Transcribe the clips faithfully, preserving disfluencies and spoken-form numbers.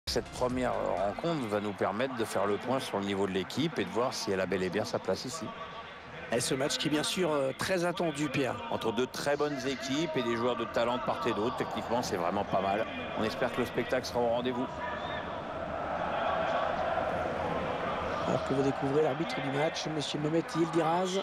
Cette première rencontre va nous permettre de faire le point sur le niveau de l'équipe et de voir si elle a bel et bien sa place ici. Et ce match qui est bien sûr euh, très attendu, Pierre. Entre deux très bonnes équipes et des joueurs de talent de part et d'autre, techniquement c'est vraiment pas mal. On espère que le spectacle sera au rendez-vous. Alors que vous découvrez l'arbitre du match, monsieur Mohamed Yildiraz.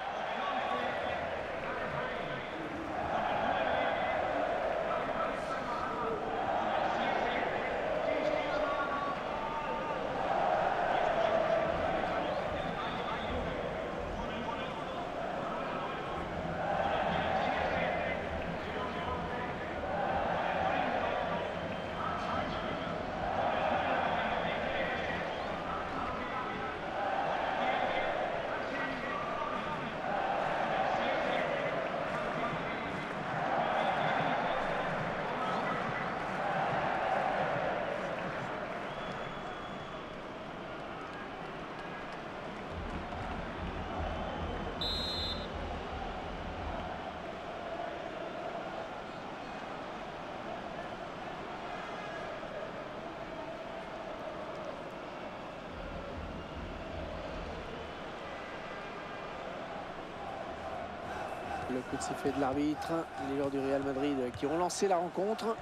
Le coup de sifflet de l'arbitre, les joueurs du Real Madrid qui ont lancé la rencontre.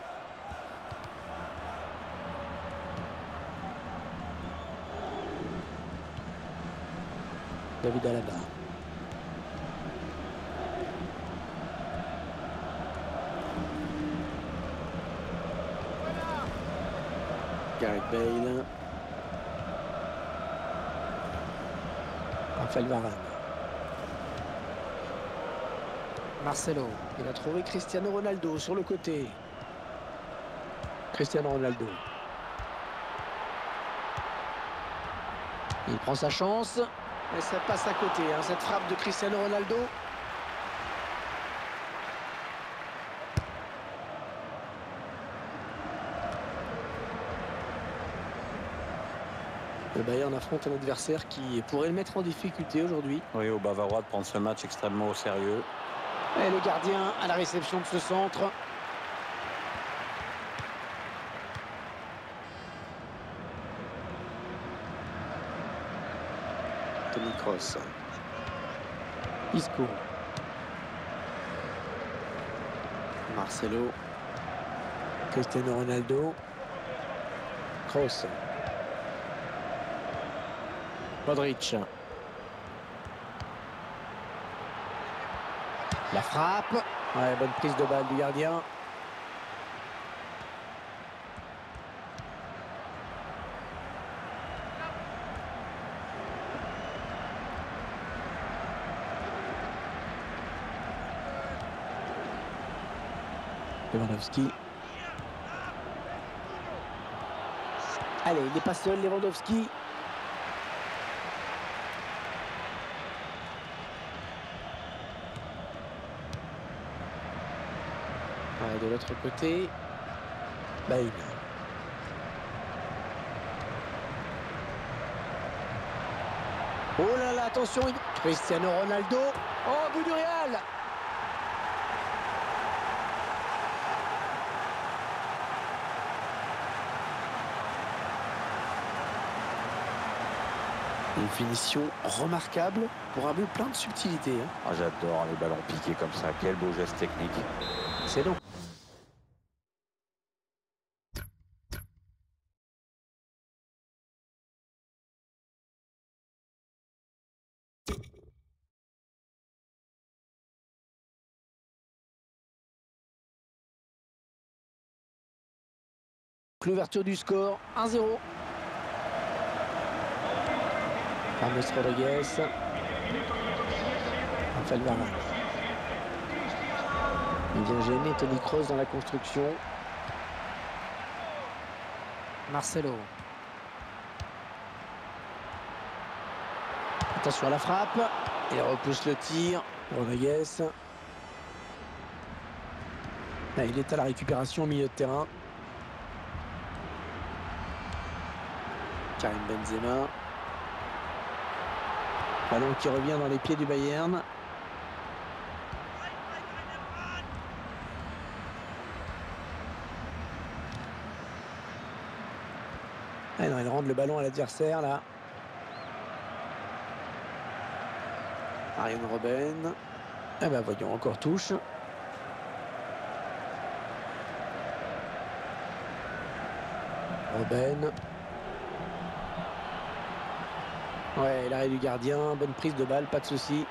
David Alaba. Gareth Bale. Raphaël Varane. Marcelo, il a trouvé Cristiano Ronaldo sur le côté. Cristiano Ronaldo. Il prend sa chance. Et ça passe à côté, hein, cette frappe de Cristiano Ronaldo. Le Bayern affronte un adversaire qui pourrait le mettre en difficulté aujourd'hui. Oui, aux Bavarois de prendre ce match extrêmement au sérieux. Et le gardien à la réception de ce centre. Toni Kroos. Isco. Marcelo. Cristiano Ronaldo. Kroos. Modric. La frappe. Ouais, bonne prise de balle du gardien. Lewandowski. Allez, il n'est pas seul, Lewandowski. Ouais, de l'autre côté, Bale. Oh là là, attention, Cristiano Ronaldo. Oh, but du Real. Une finition remarquable pour un but plein de subtilité. Hein. Ah, j'adore les ballons piqués comme ça. Quel beau geste technique. C'est long. L'ouverture du score, un zéro. James Rodriguez. Raphaël Varane. Il vient gêner Toni Kroos dans la construction. Marcelo. Attention à la frappe. Il repousse le tir. Rodriguez. Là, il est à la récupération au milieu de terrain. Karim Benzema. Ballon qui revient dans les pieds du Bayern. Ah non, il rend le ballon à l'adversaire là. Arjen Robben. Ah ben voyons, encore touche. Robben. Ouais, l'arrêt du gardien, bonne prise de balle, pas de souci.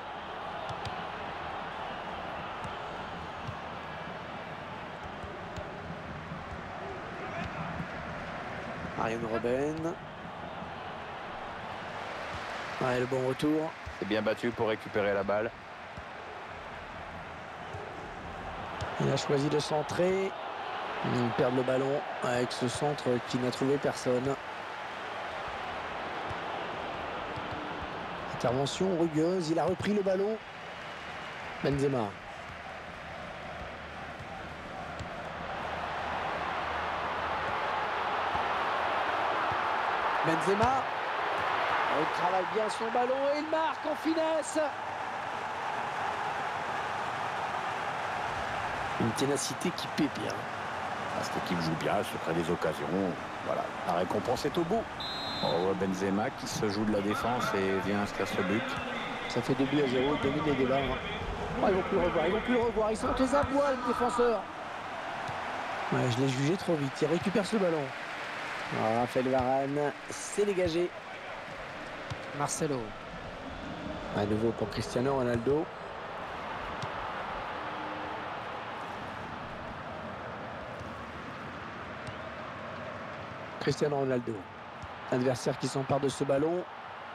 Arjen Robben. Ouais, le bon retour. C'est bien battu pour récupérer la balle. Il a choisi de centrer. Il perd le ballon avec ce centre qui n'a trouvé personne. Intervention rugueuse. Il a repris le ballon. Benzema. Benzema. Il travaille bien son ballon et il marque en finesse. Une ténacité qui paie bien. Cette équipe joue bien, elle se crée des occasions. Voilà, la récompense est au bout. Oh, Benzema qui se joue de la défense et vient inscrire ce but. Ça fait deux buts à zéro, il domine les débats. Oh, ils vont plus le revoir, ils vont plus le revoir. Ils sont aux abois, les défenseurs. Ouais, je l'ai jugé trop vite. Il récupère ce ballon. Alors, Raphaël Varane, c'est dégagé. Marcelo. À nouveau pour Cristiano Ronaldo. Cristiano Ronaldo. Adversaire qui s'empare de ce ballon.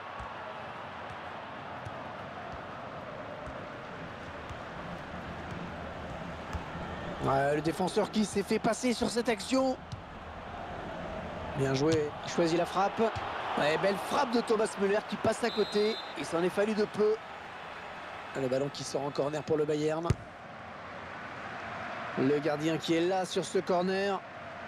Ouais, le défenseur qui s'est fait passer sur cette action. Bien joué. Il choisit la frappe. Ouais, belle frappe de Thomas Müller qui passe à côté. Il s'en est fallu de peu. Le ballon qui sort en corner pour le Bayern. Le gardien qui est là sur ce corner.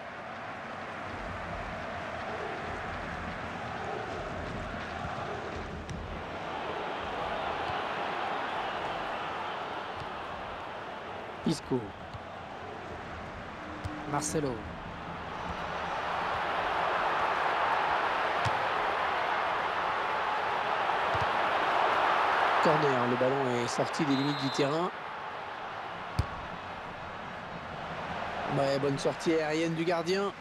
Isco. Marcelo. Corner, le ballon est sorti des limites du terrain. Ouais, bonne sortie aérienne du gardien.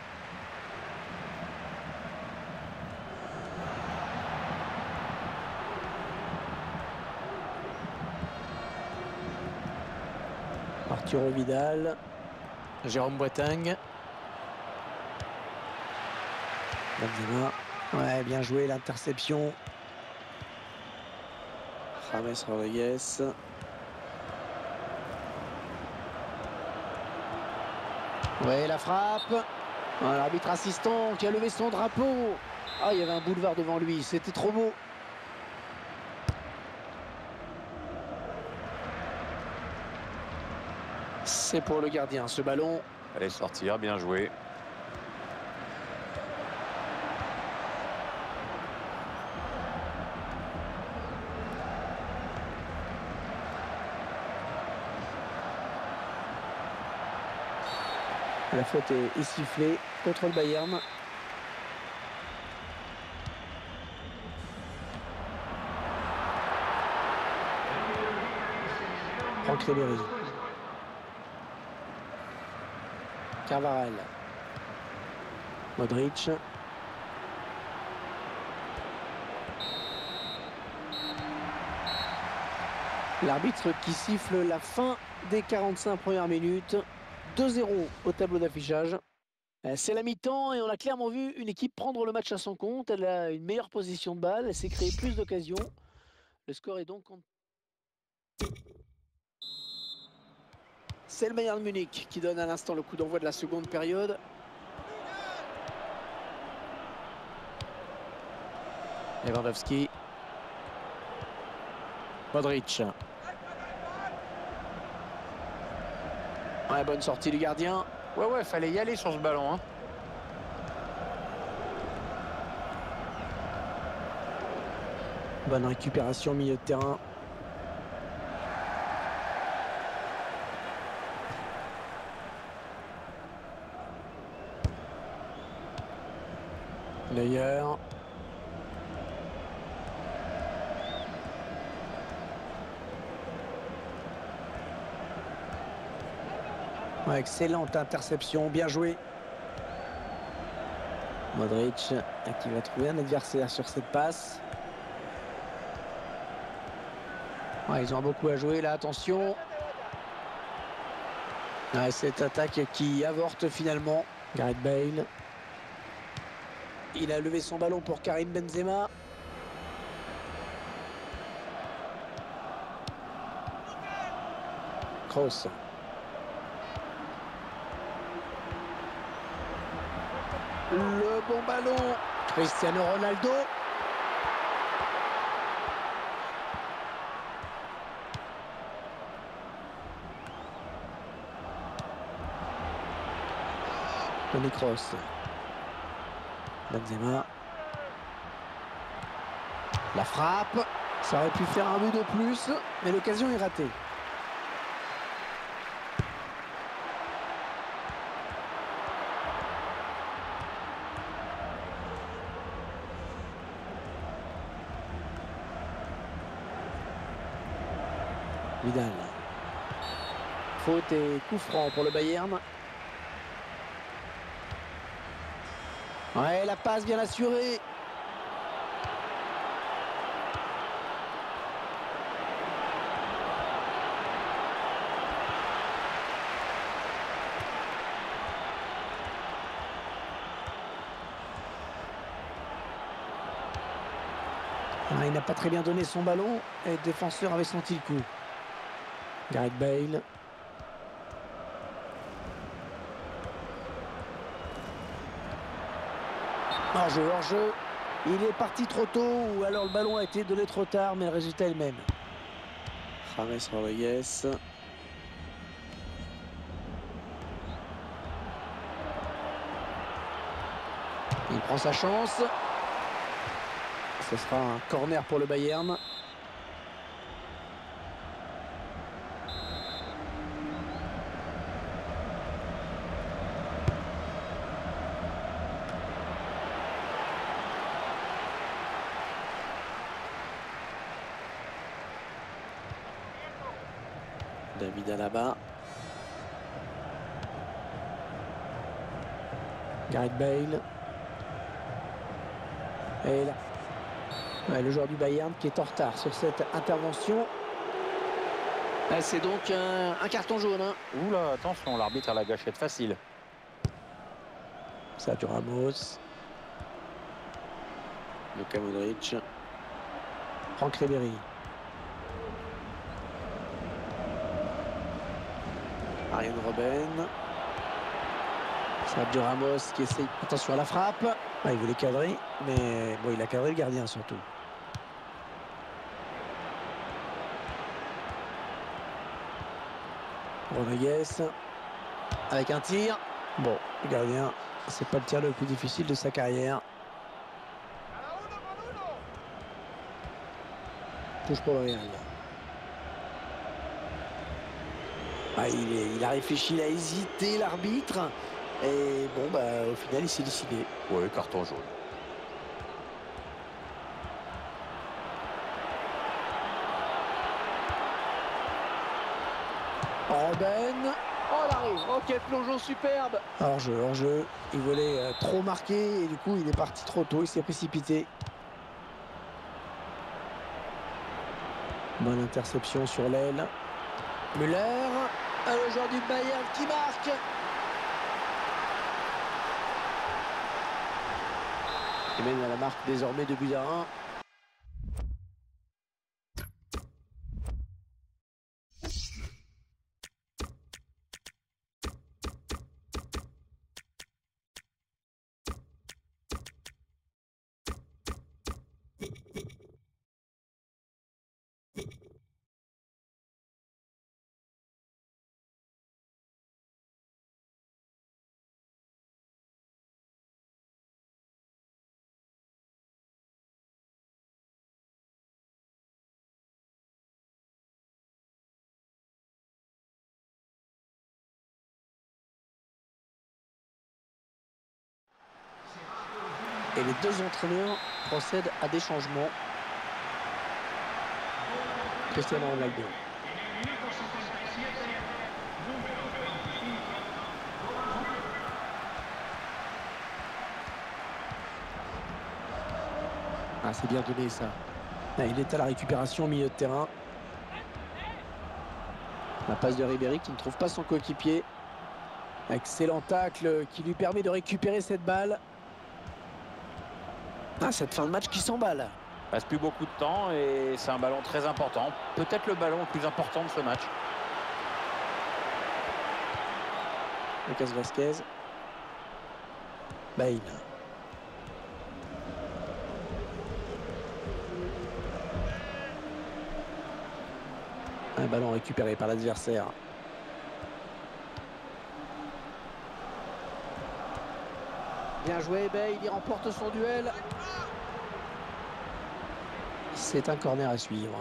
Arturo Vidal. Jérôme Boateng. Benzema. Ouais, bien joué l'interception. James Rodriguez. Ouais, la frappe. Ah, l'arbitre assistant qui a levé son drapeau. Ah, il y avait un boulevard devant lui. C'était trop beau. C'est pour le gardien, ce ballon. Allez sortir, bien joué. La faute est, est sifflée contre le Bayern. Franck Ribéry. Carvajal. Modric. L'arbitre qui siffle la fin des quarante-cinq premières minutes. deux zéro au tableau d'affichage. C'est la mi-temps et on a clairement vu une équipe prendre le match à son compte. Elle a une meilleure position de balle, elle s'est créée plus d'occasions. Le score est donc... C'est le Bayern Munich qui donne à l'instant le coup d'envoi de la seconde période. Lewandowski. Modric. Ouais, bonne sortie du gardien. Ouais, ouais, fallait y aller sur ce ballon. Hein. Bonne récupération au milieu de terrain. Neuer. Ouais, excellente interception, bien joué. Modric qui va trouver un adversaire sur cette passe. Ouais, ils ont beaucoup à jouer là, attention. Ouais, cette attaque qui avorte finalement. Gareth Bale. Il a levé son ballon pour Karim Benzema. Kroos. Le bon ballon. Cristiano Ronaldo. Toni Kroos. Benzema. La frappe. Ça aurait pu faire un but de plus, mais l'occasion est ratée. Vidal. Faute et coup franc pour le Bayern. Ouais, la passe bien assurée. Ah, il n'a pas très bien donné son ballon et le défenseur avait senti le coup. Gareth Bale. Hors-jeu, hors-jeu. Il est parti trop tôt ou alors le ballon a été donné trop tard, mais le résultat est le même. James Rodriguez. Il prend sa chance. Ce sera un corner pour le Bayern. David Alaba. Gareth Bale. Et là, ouais, le joueur du Bayern qui est en retard sur cette intervention. C'est donc un, un carton jaune. Hein. Oula, attention, l'arbitre a la gâchette facile. Sergio Ramos. Luka Modric. Franck Ribéry. Arjen Robben. Sergio Ramos qui essaye. Attention à la frappe. Ah, il voulait cadrer, mais bon, il a cadré le gardien surtout. Rodriguez. Avec un tir. Bon, le gardien, c'est pas le tir le plus difficile de sa carrière. Touche pour le Real. Ah, il, est, il a réfléchi, il a hésité, l'arbitre. Et bon, bah, au final, il s'est décidé. Oui, carton jaune. Robben. Oh, il arrive. Oh, quel plongeon superbe. Hors-jeu, hors-jeu. Il voulait euh, trop marquer et du coup, il est parti trop tôt. Il s'est précipité. Bonne interception sur l'aile. Müller. Le joueur du Bayern qui marque. Et mène à la marque désormais de but à un. et les deux entraîneurs procèdent à des changements. Cristiano Ronaldo. Ah, c'est bien donné ça. Ah, il est à la récupération au milieu de terrain. La passe de Ribéry qui ne trouve pas son coéquipier. Excellent tacle qui lui permet de récupérer cette balle. Ah, cette fin de match qui s'emballe. Il reste plus beaucoup de temps et c'est un ballon très important. Peut-être le ballon le plus important de ce match. Lucas Vasquez. Bale. Un ballon récupéré par l'adversaire. Bien joué, Bale, il remporte son duel. C'est un corner à suivre.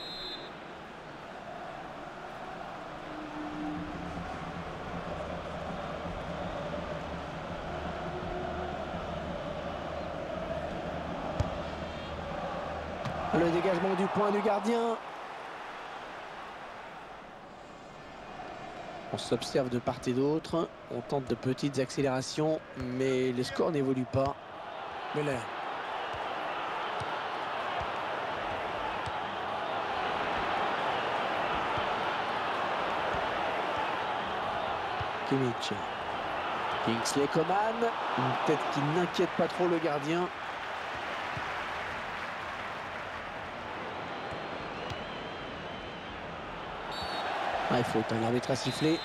Le dégagement du point du gardien. On s'observe de part et d'autre. On tente de petites accélérations, mais le score n'évolue pas. Müller. Kimmich. Kingsley Coman. Une tête qui n'inquiète pas trop le gardien. Ah, il faut un arbitre à siffler.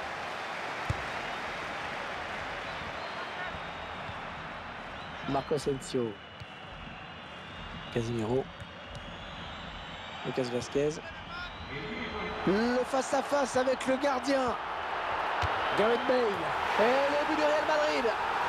Marco Asensio. Casemiro. Lucas Vasquez. Le face-à-face avec le gardien. Gareth Bale. Et le but du Real Madrid.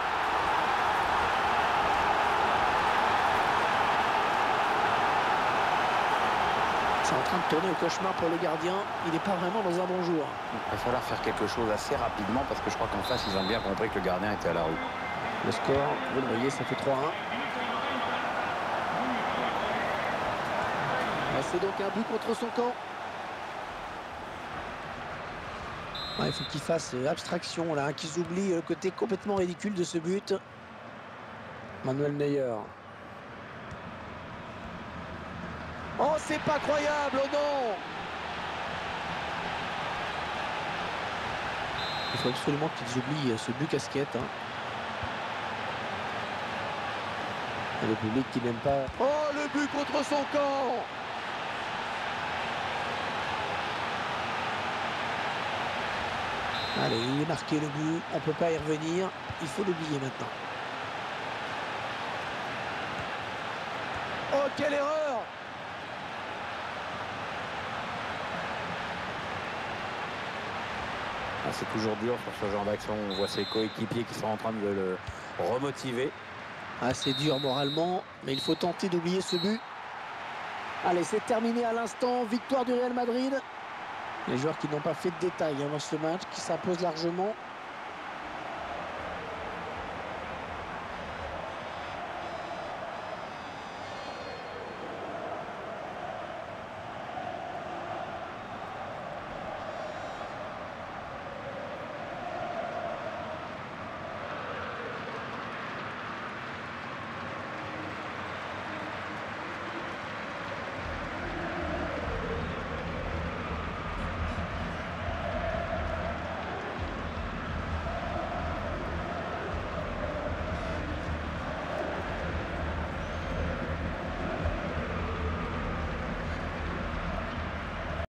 C'est en train de tourner au cauchemar pour le gardien. Il n'est pas vraiment dans un bon jour. Il va falloir faire quelque chose assez rapidement parce que je crois qu'en face, ils ont bien compris que le gardien était à la rue. Le score, vous le voyez, ça fait trois un. C'est donc un but contre son camp. Ah, il faut qu'il fasse abstraction là, hein, qu'ils oublient le côté complètement ridicule de ce but. Manuel Neuer. Oh, c'est pas croyable, oh non! Il faut absolument qu'ils oublient ce but casquette. Hein. Et le public qui n'aime pas. Oh, le but contre son camp! Allez, il est marqué le but, on ne peut pas y revenir, il faut l'oublier maintenant. Oh, quelle erreur! Ah, c'est toujours dur sur ce genre d'action. On voit ses coéquipiers qui sont en train de le remotiver. Ah, c'est dur moralement, mais il faut tenter d'oublier ce but. Allez, c'est terminé à l'instant. Victoire du Real Madrid. Les joueurs qui n'ont pas fait de détails hein, dans ce match, qui s'imposent largement.